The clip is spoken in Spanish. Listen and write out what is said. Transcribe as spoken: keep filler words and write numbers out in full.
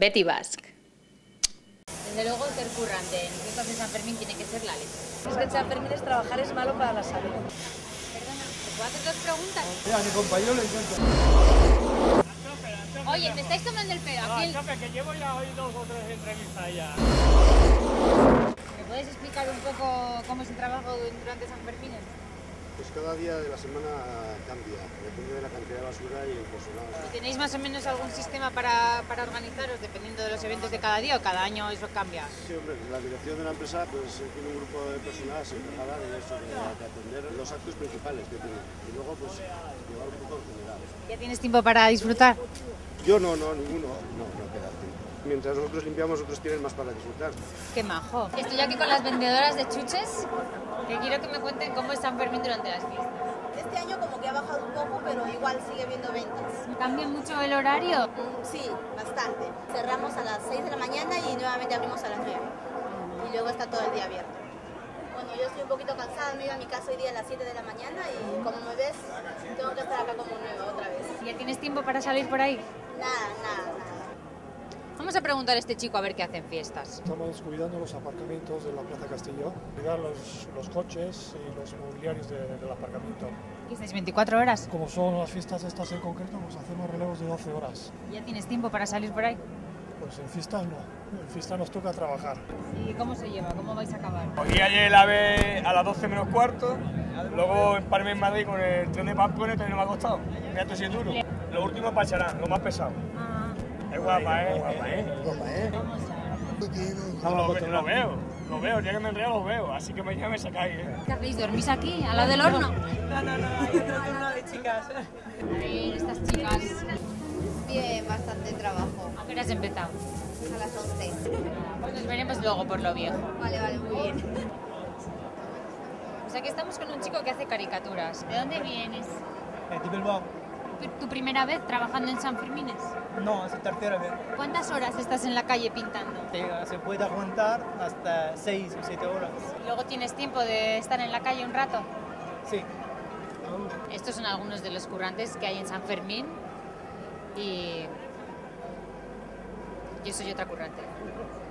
Betty Basque. Desde luego ser currante en fiestas de San Fermín tiene que ser la leche. Es que en San Fermín es trabajar es malo para la salud. Perdona, ¿te puedo hacer dos preguntas? Sí, a mi compañero le encanta. Oye, me estáis tomando el pelo. Aquí el... Chofe, que llevo ya hoy dos o tres entrevistas ya. ¿Me puedes explicar un poco cómo es el trabajo durante San Fermín? Pues cada día de la semana cambia, depende de la cantidad de basura y el personal. ¿Y tenéis más o menos algún sistema para, para organizaros dependiendo de los eventos de cada día o cada año eso cambia? Sí, hombre, la dirección de la empresa pues tiene un grupo de personal se encarga de eso, de, de atender los actos principales que tiene y luego pues llevar un poco en general. ¿Ya tienes tiempo para disfrutar? Yo no, no, ninguno, no, no queda tiempo. Mientras nosotros limpiamos, otros tienen más para disfrutar. ¡Qué majo! Estoy aquí con las vendedoras de chuches, que quiero que me cuenten cómo es San Fermín durante las fiestas. Este año como que ha bajado un poco, pero igual sigue habiendo ventas. ¿Cambia mucho el horario? Mm, sí, bastante. Cerramos a las seis de la mañana y nuevamente abrimos a las nueve. Y luego está todo el día abierto. Bueno, yo estoy un poquito cansada, me iba a mi casa hoy día a las siete de la mañana y como me ves, tengo que estar acá como nueva otra vez. ¿Ya tienes tiempo para salir por ahí? Nada, nada, nada. Vamos a preguntar a este chico a ver qué hace en fiestas. Estamos cuidando los aparcamientos de la Plaza Castillo, cuidar los, los coches y los mobiliarios de, del aparcamiento. ¿Aquí estáis veinticuatro horas? Como son las fiestas estas en concreto, pues hacemos relevos de doce horas. ¿Ya tienes tiempo para salir por ahí? Pues en fiestas no, en fiestas nos toca trabajar. ¿Y cómo se lleva? ¿Cómo vais a acabar? Cogí ayer la ave a las doce menos cuarto, luego empalmé en Madrid con el tren de Pamplona y todavía no me ha costado. Mira, esto sí es duro. Lo último Pacharán, lo más pesado. Ah, Es guapa, ¿eh? Guapa, ¿eh? vamos a... Lo, lo veo, lo veo, ya que me enreo lo veo, así que mañana me sacáis, ¿eh? ¿Qué hacéis? ¿Dormís aquí, al lado del horno? No, no, no, hay otro turno de chicas. Bien, estas chicas. Bien, bastante trabajo. ¿A qué hora has empezado? A las once. Pues nos veremos luego por lo viejo. Vale, vale, muy bien. Pues aquí estamos con un chico que hace caricaturas. ¿De dónde vienes? De Bilbao. ¿Tu, tu primera vez trabajando en San Fermines? No, es la tercera vez. ¿Cuántas horas estás en la calle pintando? Se, se puede aguantar hasta seis o siete horas. ¿Luego tienes tiempo de estar en la calle un rato? Sí. Estos son algunos de los currantes que hay en San Fermín y yo soy otra currante.